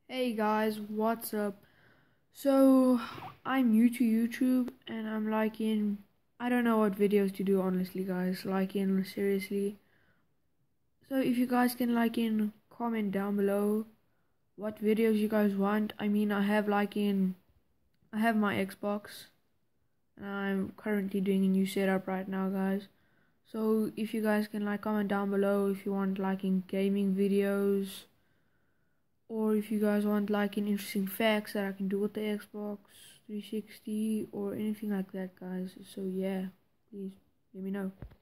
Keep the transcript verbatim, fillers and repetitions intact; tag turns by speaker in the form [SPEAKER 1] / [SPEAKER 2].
[SPEAKER 1] Hey guys, what's up? So, I'm new to YouTube and I'm liking, I don't know what videos to do honestly guys, liking seriously. So if you guys can like in comment down below what videos you guys want. I mean I have like in, I have my Xbox and I'm currently doing a new setup right now guys. So if you guys can like comment down below if you want like in gaming videos, or if you guys want like an interesting facts that I can do with the Xbox three sixty or anything like that guys. So yeah, please let me know.